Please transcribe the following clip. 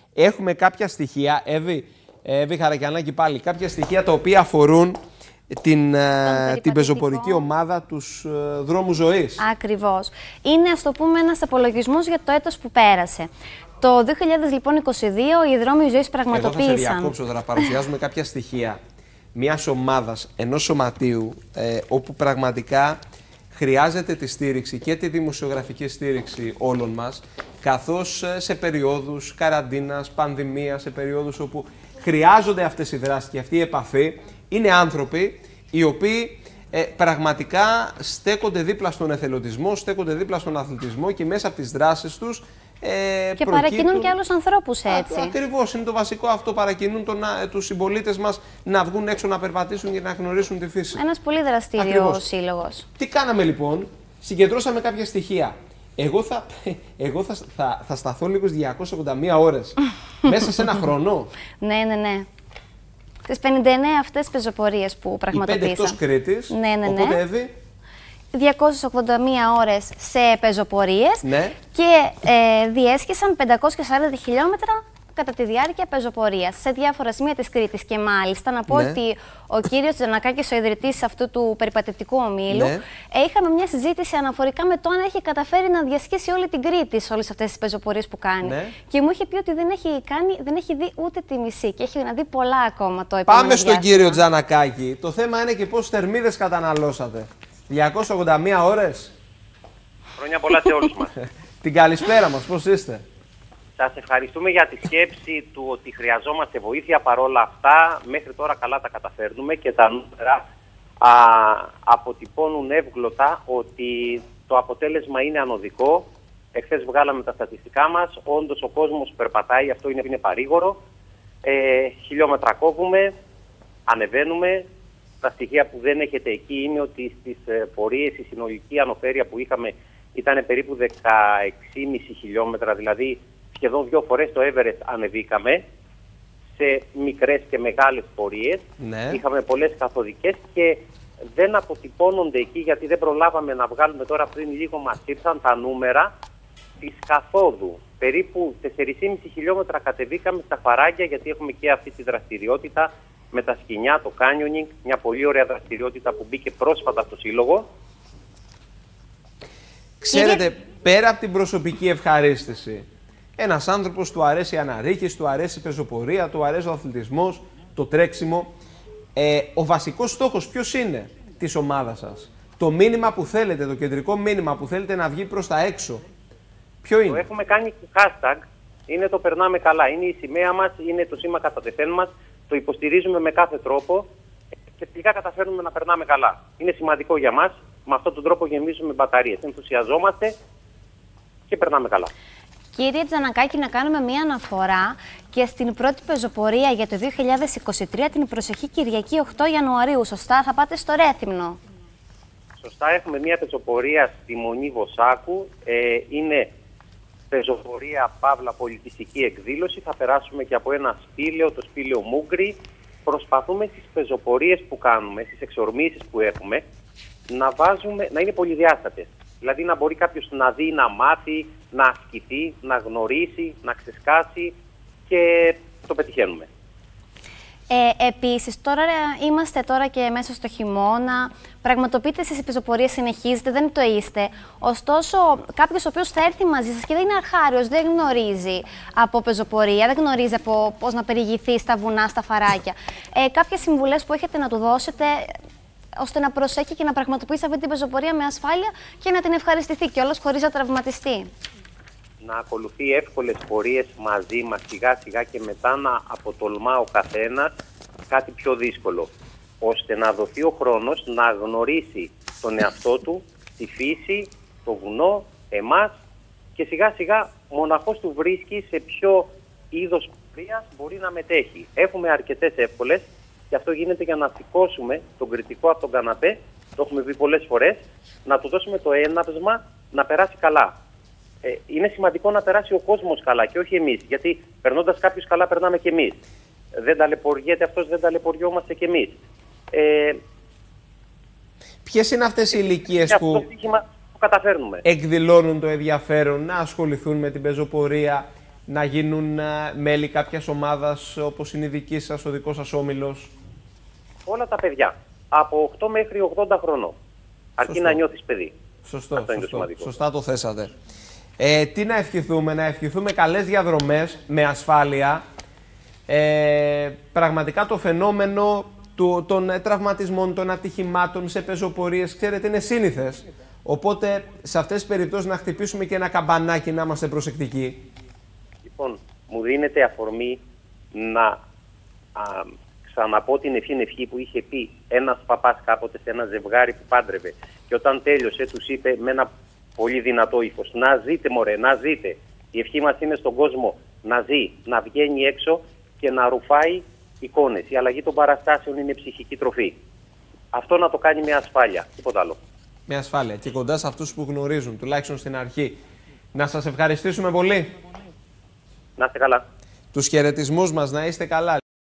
έχουμε κάποια στοιχεία, Εύη Χαρακιανάκη πάλι, κάποια στοιχεία τα οποία αφορούν την πεζοπορική ομάδα, τους δρόμους ζωής. Ακριβώς. Είναι, ας το πούμε, ένας απολογισμός για το έτος που πέρασε. Το 2022 οι δρόμοι ζωής πραγματοποίησαν. Εγώ θα σε διακόψω τώρα, παρουσιάζουμε κάποια στοιχεία μιας ομάδας, ενός σωματείου, όπου πραγματικά χρειάζεται τη στήριξη και τη δημοσιογραφική στήριξη όλων μας, καθώς σε περιόδους καραντίνας, πανδημίας, σε περιόδους όπου χρειάζονται αυτές οι δράσεις και αυτή η επαφή, είναι άνθρωποι οι οποίοι πραγματικά στέκονται δίπλα στον εθελοντισμό, στέκονται δίπλα στον αθλητισμό και μέσα από τις δράσεις τους και παρακινούν και άλλους ανθρώπους έτσι. Ακριβώς, είναι το βασικό αυτό. Παρακινούν τους συμπολίτες μας να βγουν έξω να περπατήσουν και να γνωρίσουν τη φύση. Ένας πολύ δραστήριος σύλλογος. Τι κάναμε λοιπόν, συγκεντρώσαμε κάποια στοιχεία. Εγώ θα σταθώ λίγο στις 281 ώρες μέσα σε ένα χρόνο. Ναι. Τις 59 αυτές πεζοπορίες που πραγματοποίησαν. Οι 5 εκτός Κρήτης. Ναι. Οπότε Εύη, 281 ώρες σε πεζοπορίες και διέσχισαν 540 χιλιόμετρα κατά τη διάρκεια πεζοπορίας σε διάφορα σημεία της Κρήτης. Και μάλιστα να πω ότι ο κύριος Τζανακάκης, ο ιδρυτής αυτού του περιπατητικού ομίλου, είχαμε μια συζήτηση αναφορικά με το αν έχει καταφέρει να διασχίσει όλη την Κρήτη σε όλες αυτές τις πεζοπορίες που κάνει. Και μου είχε πει ότι δεν έχει δει ούτε τη μισή και έχει να δει πολλά ακόμα το επόμενο. Πάμε στον κύριο Τζανακάκη. Το θέμα είναι και πόσες θερμίδες καταναλώσατε. 281 ώρες. Χρόνια πολλά σε όλους μας. Την καλησπέρα μας, πώς είστε? Σας ευχαριστούμε για τη σκέψη του ότι χρειαζόμαστε βοήθεια. Παρόλα αυτά, μέχρι τώρα καλά τα καταφέρνουμε και τα νούμερα αποτυπώνουν εύγλωτα ότι το αποτέλεσμα είναι ανωδικό. Εχθές βγάλαμε τα στατιστικά μας. Όντως ο κόσμος περπατάει, αυτό είναι παρήγορο. Χιλιόμετρα κόβουμε, ανεβαίνουμε. Τα στοιχεία που δεν έχετε εκεί είναι ότι στις πορείες η συνολική ανοφέρεια που είχαμε ήταν περίπου 16,5 χιλιόμετρα, δηλαδή σχεδόν 2 φορές το Everest ανεβήκαμε σε μικρές και μεγάλες πορείες. Είχαμε πολλές καθοδικές και δεν αποτυπώνονται εκεί γιατί δεν προλάβαμε να βγάλουμε τώρα πριν λίγο, μας ήρθαν τα νούμερα της καθόδου. Περίπου 4,5 χιλιόμετρα κατεβήκαμε στα Φαράγγια γιατί έχουμε και αυτή τη δραστηριότητα με τα σκοινιά, το canyoning, μια πολύ ωραία δραστηριότητα που μπήκε πρόσφατα στο Σύλλογο. Ξέρετε, πέρα από την προσωπική ευχαρίστηση, ένας άνθρωπος του αρέσει η αναρρίχηση, του αρέσει η πεζοπορία, του αρέσει ο αθλητισμός, το τρέξιμο. Ο βασικός στόχος ποιος είναι της ομάδας σας? Το μήνυμα που θέλετε, το κεντρικό μήνυμα που θέλετε να βγει προς τα έξω, ποιο είναι? Το έχουμε κάνει hashtag, είναι το περνάμε καλά, είναι η σημαία μας, είναι το σήμα κατά τεθέν μας. Το υποστηρίζουμε με κάθε τρόπο και τελικά καταφέρνουμε να περνάμε καλά. Είναι σημαντικό για μας. Με αυτόν τον τρόπο γεμίζουμε μπαταρίες. Ενθουσιαζόμαστε και περνάμε καλά. Κύριε Τζανακάκη, να κάνουμε μία αναφορά και στην πρώτη πεζοπορία για το 2023, την προσεχή Κυριακή 8 Ιανουαρίου. Σωστά, θα πάτε στο Ρέθυμνο. Σωστά, έχουμε μία πεζοπορία στη Μονή Βοσάκου. Είναι πεζοπορία παύλα πολιτιστική εκδήλωση. Θα περάσουμε και από ένα σπήλαιο, το σπήλαιο Μούγκρι. Προσπαθούμε στις πεζοπορίες που κάνουμε, στις εξορμήσεις που έχουμε, να είναι πολυδιάστατες. Δηλαδή να μπορεί κάποιος να δει, να μάθει, να ασκηθεί, να γνωρίσει, να ξεσκάσει και το πετυχαίνουμε. Επίσης, είμαστε τώρα και μέσα στο χειμώνα. Πραγματοποιείτε εσείς οι πεζοπορίες, συνεχίζετε, δεν το είστε. Ωστόσο, κάποιος ο οποίος θα έρθει μαζί σας και δεν είναι αρχάριος, δεν γνωρίζει από πεζοπορία, δεν γνωρίζει από πώς να περιηγηθεί στα βουνά, στα φαράκια. Κάποιες συμβουλές που έχετε να του δώσετε, ώστε να προσέχει και να πραγματοποιήσει αυτή την πεζοπορία με ασφάλεια και να την ευχαριστηθεί κιόλας χωρίς να τραυματιστεί? Να ακολουθεί εύκολες πορείες μαζί μας σιγά σιγά και μετά να αποτολμά ο καθένας κάτι πιο δύσκολο, ώστε να δοθεί ο χρόνος να γνωρίσει τον εαυτό του, τη φύση, το βουνό, εμάς και σιγά σιγά μοναχός του βρίσκει σε ποιο είδος πορείας μπορεί να μετέχει. Έχουμε αρκετές εύκολες και αυτό γίνεται για να σηκώσουμε τον κριτικό από τον καναπέ, το έχουμε πει πολλές φορές, να του δώσουμε το έναυσμα να περάσει καλά. Είναι σημαντικό να περάσει ο κόσμος καλά και όχι εμείς, γιατί περνώντας κάποιος καλά περνάμε και εμείς. Δεν ταλαιπωριέται αυτός, δεν ταλαιπωριόμαστε και εμείς. Ποιες είναι αυτές οι ηλικίες που καταφέρνουμε, εκδηλώνουν το ενδιαφέρον να ασχοληθούν με την πεζοπορία? να γίνουν μέλη κάποιας ομάδας όπως είναι η δική σας, ο δικός σας όμιλος? Όλα τα παιδιά. Από 8 μέχρι 80 χρονών. Αρκεί να νιώθεις παιδί. Σωστό, σωστά το θέσατε. Τι να ευχηθούμε? Να ευχηθούμε καλές διαδρομές με ασφάλεια. Πραγματικά το φαινόμενο των τραυματισμών, των ατυχημάτων σε πεζοπορίες, ξέρετε, είναι σύνηθες. Οπότε σε αυτές τις περιπτώσεις να χτυπήσουμε και ένα καμπανάκι, να είμαστε προσεκτικοί. Λοιπόν, μου δίνεται αφορμή να ξαναπώ την ευχή που είχε πει ένας παπάς κάποτε σε ένα ζευγάρι που πάντρευε, και όταν τέλειωσε τους είπε με ένα πολύ δυνατό ύφος: να ζείτε μωρέ, να ζείτε. Η ευχή μας είναι στον κόσμο να ζει, να βγαίνει έξω και να ρουφάει εικόνες. Η αλλαγή των παραστάσεων είναι ψυχική τροφή. Αυτό να το κάνει με ασφάλεια, τίποτα άλλο. Με ασφάλεια και κοντά σε αυτούς που γνωρίζουν, τουλάχιστον στην αρχή. Να σας ευχαριστήσουμε πολύ. Να είστε καλά. Τους χαιρετισμούς μας, να είστε καλά.